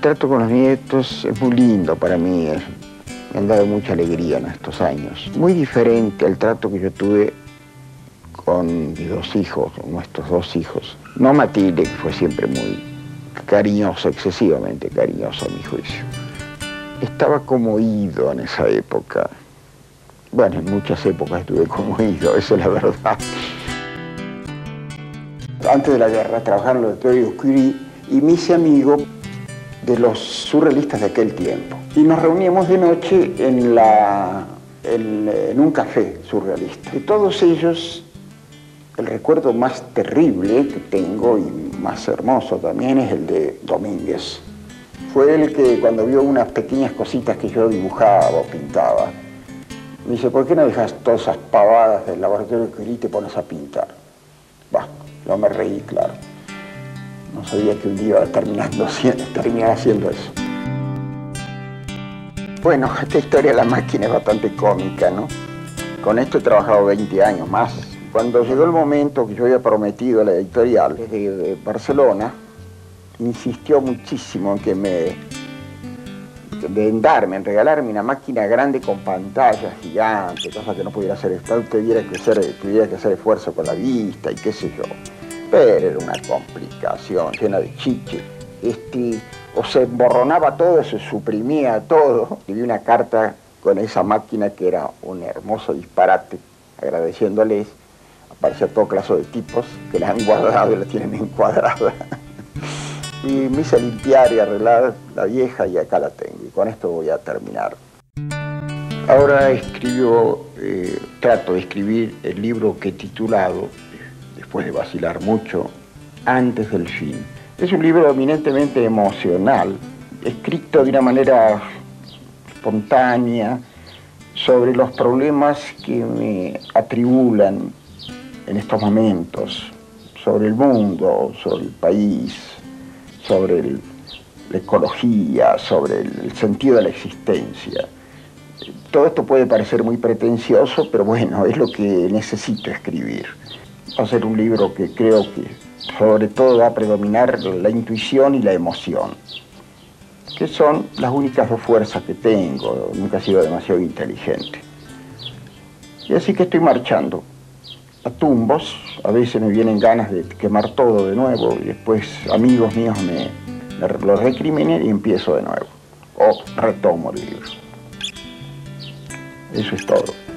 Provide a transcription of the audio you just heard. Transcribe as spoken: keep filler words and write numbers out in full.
trato con los nietos es muy lindo para mí, es, me han dado mucha alegría en estos años. Muy diferente al trato que yo tuve con mis dos hijos, con nuestros dos hijos. No Matilde, que fue siempre muy cariñoso, excesivamente cariñoso a mi juicio. Estaba como ido en esa época. Bueno, en muchas épocas estuve como ido, eso es la verdad. Antes de la guerra trabajaba en el laboratorio Curie y me hice amigo de los surrealistas de aquel tiempo. Y nos reuníamos de noche en, la, en, en un café surrealista. De todos ellos, el recuerdo más terrible que tengo y más hermoso también es el de Domínguez. Fue él que cuando vio unas pequeñas cositas que yo dibujaba o pintaba, me dice, ¿por qué no dejas todas esas pavadas del laboratorio de Curie y te pones a pintar? Bah, yo me reí, claro. No sabía que un día iba terminando, terminar haciendo eso. Bueno, esta historia de la máquina es bastante cómica, ¿no? Con esto he trabajado veinte años más. Cuando llegó el momento que yo había prometido a la editorial de Barcelona, insistió muchísimo en que me... en darme, en regalarme una máquina grande con pantalla gigante, cosa que no pudiera hacer, tuviera que hacer, tuviera que hacer esfuerzo con la vista y qué sé yo. Pero era una complicación llena de chiche. Este, o se emborronaba todo, se suprimía todo. Y vi una carta con esa máquina que era un hermoso disparate, agradeciéndoles. Aparecía todo clase de tipos que la han guardado y la tienen encuadrada. Y me hice limpiar y arreglar la vieja y acá la tengo. Y con esto voy a terminar. Ahora escribo, eh, trato de escribir el libro que he titulado, después de vacilar mucho, Antes del fin. Es un libro eminentemente emocional, escrito de una manera espontánea sobre los problemas que me atribulan en estos momentos, sobre el mundo, sobre el país, sobre el, la ecología, sobre el, el sentido de la existencia. Todo esto puede parecer muy pretencioso, pero bueno, es lo que necesito escribir. Va a ser un libro que creo que sobre todo va a predominar la intuición y la emoción, que son las únicas dos fuerzas que tengo. Nunca he sido demasiado inteligente. Y así que estoy marchando a tumbos. A veces me vienen ganas de quemar todo de nuevo y después amigos míos me, me lo recriminen y empiezo de nuevo. O retomo el libro. Eso es todo.